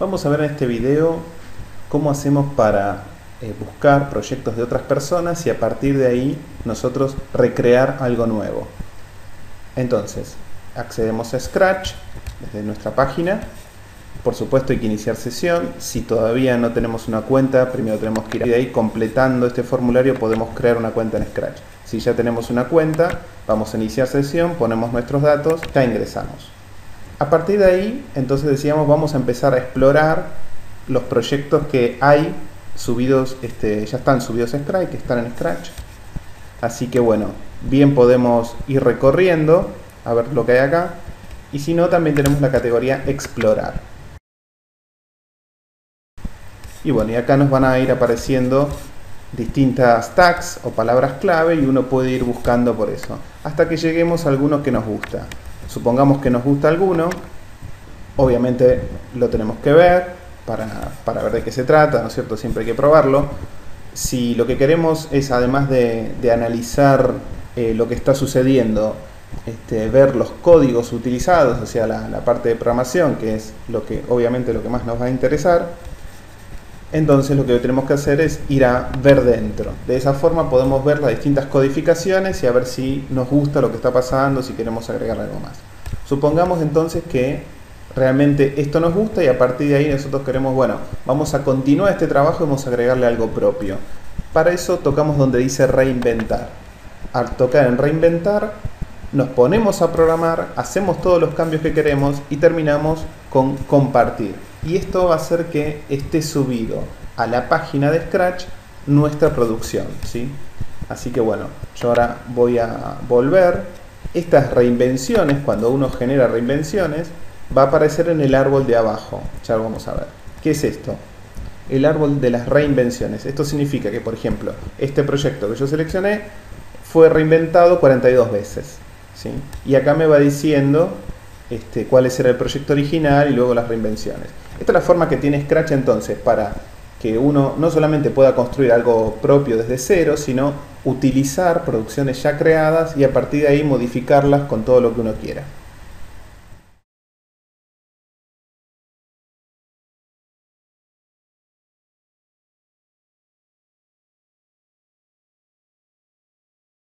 Vamos a ver en este video cómo hacemos para buscar proyectos de otras personas y a partir de ahí nosotros recrear algo nuevo. Entonces, accedemos a Scratch desde nuestra página. Por supuesto hay que iniciar sesión. Si todavía no tenemos una cuenta, primero tenemos que ir de ahí completando este formulario, podemos crear una cuenta en Scratch. Si ya tenemos una cuenta, vamos a iniciar sesión, ponemos nuestros datos, ya ingresamos. A partir de ahí, entonces decíamos, vamos a empezar a explorar los proyectos que hay subidos, ya están subidos a Scratch, que están en Scratch. Así que bueno, bien podemos ir recorriendo a ver lo que hay acá. Y si no, también tenemos la categoría Explorar. Y bueno, y acá nos van a ir apareciendo distintas tags o palabras clave y uno puede ir buscando por eso, hasta que lleguemos a alguno que nos gusta. Supongamos que nos gusta alguno, obviamente lo tenemos que ver para ver de qué se trata, ¿no es cierto? Siempre hay que probarlo. Si lo que queremos es, además de analizar lo que está sucediendo, ver los códigos utilizados, o sea, la parte de programación, que es obviamente lo que más nos va a interesar, entonces lo que tenemos que hacer es ir a ver dentro. De esa forma podemos ver las distintas codificaciones y a ver si nos gusta lo que está pasando, si queremos agregar algo más. Supongamos entonces que realmente esto nos gusta y a partir de ahí nosotros queremos, bueno, vamos a continuar este trabajo y vamos a agregarle algo propio. Para eso tocamos donde dice reinventar. Al tocar en reinventar, nos ponemos a programar, hacemos todos los cambios que queremos y terminamos con compartir. Y esto va a hacer que esté subido a la página de Scratch nuestra producción, ¿sí? Así que bueno, yo ahora voy a volver. Estas reinvenciones, cuando uno genera reinvenciones, va a aparecer en el árbol de abajo. Ya lo vamos a ver. ¿Qué es esto? El árbol de las reinvenciones. Esto significa que, por ejemplo, este proyecto que yo seleccioné fue reinventado 42 veces, ¿sí? Y acá me va diciendo cuál era el proyecto original y luego las reinvenciones. Esta es la forma que tiene Scratch entonces para que uno no solamente pueda construir algo propio desde cero, sino utilizar producciones ya creadas y a partir de ahí modificarlas con todo lo que uno quiera.